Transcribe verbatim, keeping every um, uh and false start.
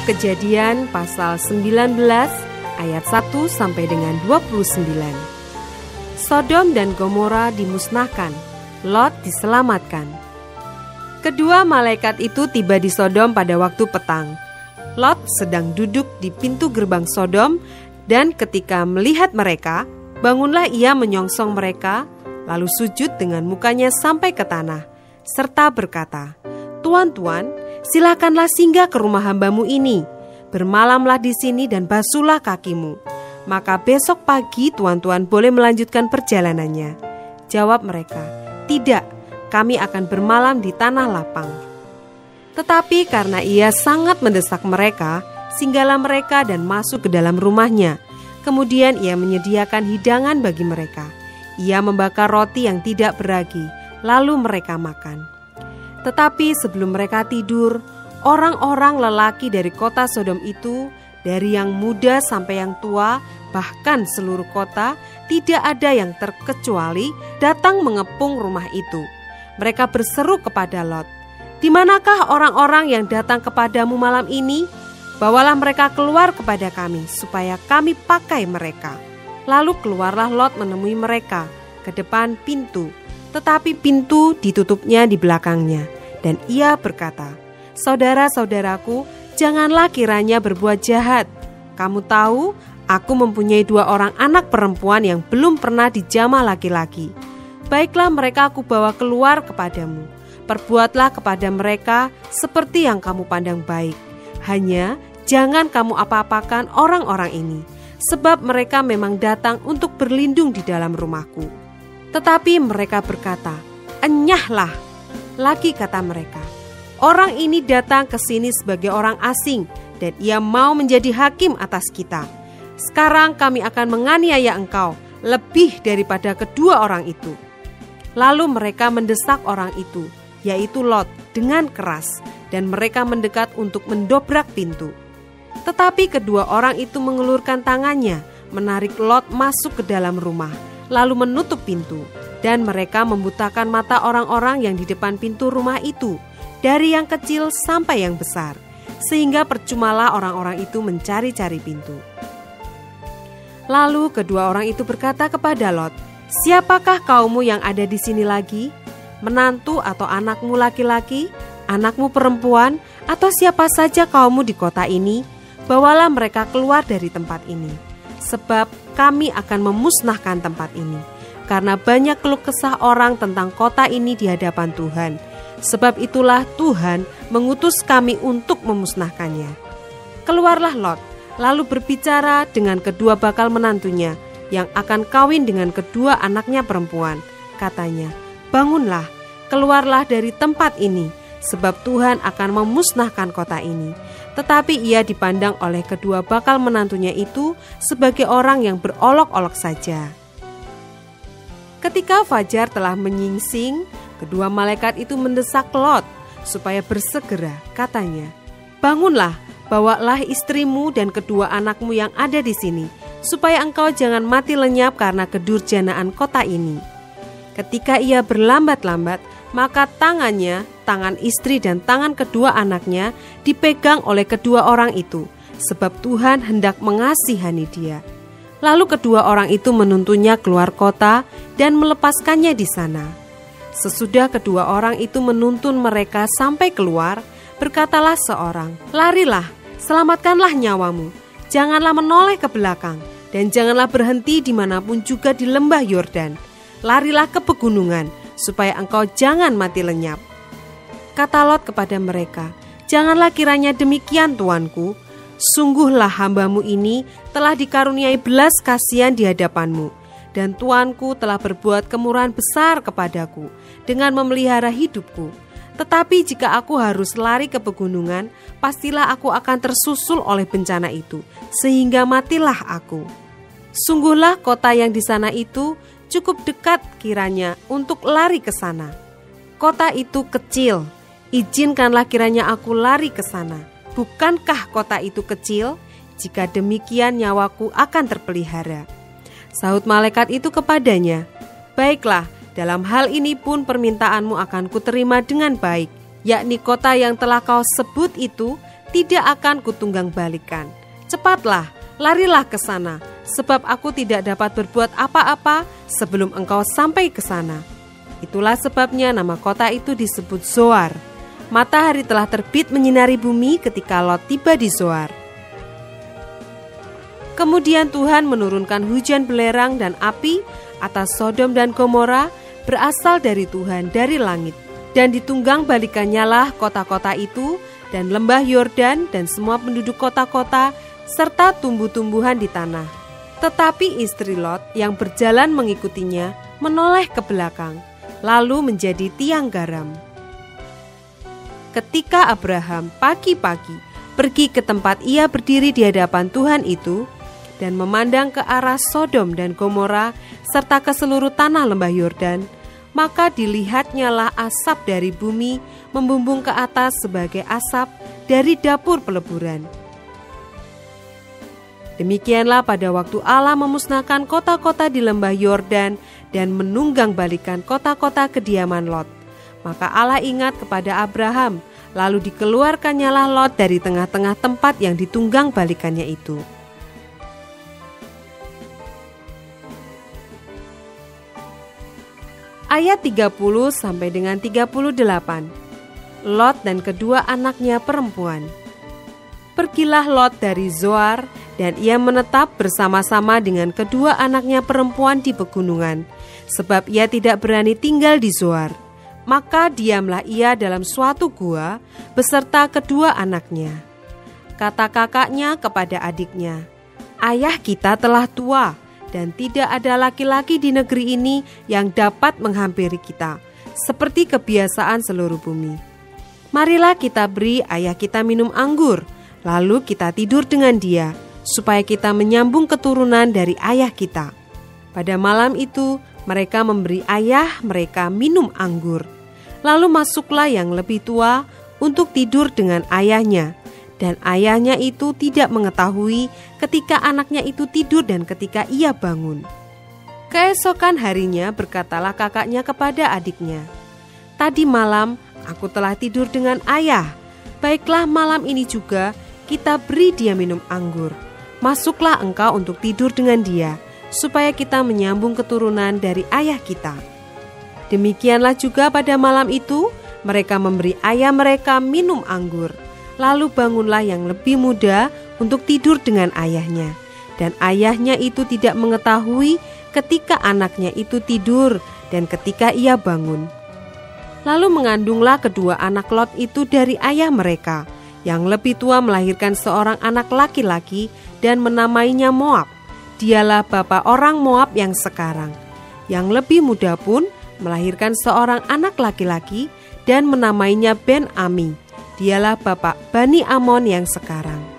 Kejadian pasal sembilan belas ayat satu sampai dengan dua puluh sembilan. Sodom dan Gomora dimusnahkan, Lot diselamatkan. Kedua malaikat itu tiba di Sodom pada waktu petang. Lot sedang duduk di pintu gerbang Sodom, dan ketika melihat mereka, bangunlah ia menyongsong mereka, lalu sujud dengan mukanya sampai ke tanah, serta berkata, "Tuan-tuan, silakanlah singgah ke rumah hambamu ini, bermalamlah di sini dan basuhlah kakimu. Maka besok pagi tuan-tuan boleh melanjutkan perjalanannya." Jawab mereka, "Tidak, kami akan bermalam di tanah lapang." Tetapi karena ia sangat mendesak mereka, singgahlah mereka dan masuk ke dalam rumahnya. Kemudian ia menyediakan hidangan bagi mereka. Ia membakar roti yang tidak beragi, lalu mereka makan. Tetapi sebelum mereka tidur, orang-orang lelaki dari kota Sodom itu, dari yang muda sampai yang tua, bahkan seluruh kota, tidak ada yang terkecuali datang mengepung rumah itu. Mereka berseru kepada Lot, "Di manakah orang-orang yang datang kepadamu malam ini? Bawalah mereka keluar kepada kami, supaya kami pakai mereka." Lalu keluarlah Lot menemui mereka ke depan pintu, tetapi pintu ditutupnya di belakangnya. Dan ia berkata, "Saudara-saudaraku, janganlah kiranya berbuat jahat. Kamu tahu, aku mempunyai dua orang anak perempuan yang belum pernah dijamah laki-laki. Baiklah mereka aku bawa keluar kepadamu. Perbuatlah kepada mereka seperti yang kamu pandang baik. Hanya jangan kamu apa-apakan orang-orang ini, sebab mereka memang datang untuk berlindung di dalam rumahku." Tetapi mereka berkata, "Enyahlah." Lagi kata mereka, "Orang ini datang ke sini sebagai orang asing, dan ia mau menjadi hakim atas kita. Sekarang kami akan menganiaya engkau lebih daripada kedua orang itu." Lalu mereka mendesak orang itu, yaitu Lot, dengan keras, dan mereka mendekat untuk mendobrak pintu. Tetapi kedua orang itu mengulurkan tangannya, menarik Lot masuk ke dalam rumah, lalu menutup pintu. Dan mereka membutakan mata orang-orang yang di depan pintu rumah itu, dari yang kecil sampai yang besar, sehingga percumalah orang-orang itu mencari-cari pintu. Lalu kedua orang itu berkata kepada Lot, "Siapakah kaummu yang ada di sini lagi? Menantu atau anakmu laki-laki, anakmu perempuan, atau siapa saja kaummu di kota ini? Bawalah mereka keluar dari tempat ini, sebab kami akan memusnahkan tempat ini. Karena banyak keluh kesah orang tentang kota ini di hadapan Tuhan. Sebab itulah Tuhan mengutus kami untuk memusnahkannya." Keluarlah Lot, lalu berbicara dengan kedua bakal menantunya, yang akan kawin dengan kedua anaknya perempuan. Katanya, "Bangunlah, keluarlah dari tempat ini, sebab Tuhan akan memusnahkan kota ini." Tetapi ia dipandang oleh kedua bakal menantunya itu sebagai orang yang berolok-olok saja. Ketika fajar telah menyingsing, kedua malaikat itu mendesak Lot supaya bersegera. Katanya, "Bangunlah, bawalah istrimu dan kedua anakmu yang ada di sini, supaya engkau jangan mati lenyap karena kedurjanaan kota ini." Ketika ia berlambat-lambat, maka tangannya, tangan istri dan tangan kedua anaknya dipegang oleh kedua orang itu, sebab Tuhan hendak mengasihani dia. Lalu kedua orang itu menuntunnya keluar kota dan melepaskannya di sana. Sesudah kedua orang itu menuntun mereka sampai keluar, berkatalah seorang, "Larilah, selamatkanlah nyawamu. Janganlah menoleh ke belakang, dan janganlah berhenti dimanapun juga di lembah Yordan. Larilah ke pegunungan, supaya engkau jangan mati lenyap." Kata Lot kepada mereka, "Janganlah kiranya demikian, tuanku. Sungguhlah hambamu ini telah dikaruniai belas kasihan di hadapanmu, dan tuanku telah berbuat kemurahan besar kepadaku dengan memelihara hidupku. Tetapi jika aku harus lari ke pegunungan, pastilah aku akan tersusul oleh bencana itu, sehingga matilah aku. Sungguhlah kota yang di sana itu cukup dekat kiranya untuk lari ke sana. Kota itu kecil, izinkanlah kiranya aku lari ke sana. Bukankah kota itu kecil? Jika demikian nyawaku akan terpelihara." Sahut malaikat itu kepadanya, "Baiklah, dalam hal ini pun permintaanmu akan kuterima dengan baik, yakni kota yang telah kau sebut itu tidak akan kutunggang balikan. Cepatlah, larilah ke sana, sebab aku tidak dapat berbuat apa-apa sebelum engkau sampai ke sana." Itulah sebabnya nama kota itu disebut Zoar. Matahari telah terbit menyinari bumi ketika Lot tiba di Zoar. Kemudian Tuhan menurunkan hujan belerang dan api atas Sodom dan Gomora, berasal dari Tuhan dari langit. Dan ditunggang balikannya lah kota-kota itu dan lembah Yordan dan semua penduduk kota-kota serta tumbuh-tumbuhan di tanah. Tetapi istri Lot yang berjalan mengikutinya menoleh ke belakang, lalu menjadi tiang garam. Ketika Abraham pagi-pagi pergi ke tempat ia berdiri di hadapan Tuhan itu dan memandang ke arah Sodom dan Gomora serta ke seluruh tanah lembah Yordan, maka dilihatnya lah asap dari bumi membumbung ke atas sebagai asap dari dapur peleburan. Demikianlah pada waktu Allah memusnahkan kota-kota di lembah Yordan dan menunggang balikan kota-kota kediaman Lot. Maka Allah ingat kepada Abraham, lalu dikeluarkannya lah Lot dari tengah-tengah tempat yang ditunggang balikannya itu. Ayat tiga puluh sampai dengan tiga puluh delapan. Lot dan kedua anaknya perempuan. Pergilah Lot dari Zoar, dan ia menetap bersama-sama dengan kedua anaknya perempuan di pegunungan, sebab ia tidak berani tinggal di Zoar. Maka diamlah ia dalam suatu gua beserta kedua anaknya. Kata kakaknya kepada adiknya, "Ayah kita telah tua, dan tidak ada laki-laki di negeri ini yang dapat menghampiri kita, seperti kebiasaan seluruh bumi. Marilah kita beri ayah kita minum anggur, lalu kita tidur dengan dia, supaya kita menyambung keturunan dari ayah kita." Pada malam itu, mereka memberi ayah mereka minum anggur. Lalu masuklah yang lebih tua untuk tidur dengan ayahnya, dan ayahnya itu tidak mengetahui ketika anaknya itu tidur dan ketika ia bangun. Keesokan harinya berkatalah kakaknya kepada adiknya, "Tadi malam aku telah tidur dengan ayah. Baiklah, malam ini juga kita beri dia minum anggur. Masuklah engkau untuk tidur dengan dia, supaya kita menyambung keturunan dari ayah kita." Demikianlah juga pada malam itu, mereka memberi ayah mereka minum anggur. Lalu bangunlah yang lebih muda untuk tidur dengan ayahnya. Dan ayahnya itu tidak mengetahui ketika anaknya itu tidur dan ketika ia bangun. Lalu mengandunglah kedua anak Lot itu dari ayah mereka. Yang lebih tua melahirkan seorang anak laki-laki dan menamainya Moab. Dialah bapa orang Moab yang sekarang. Yang lebih muda pun melahirkan seorang anak laki-laki dan menamainya Ben-Ami. Dialah bapak Bani Amon yang sekarang.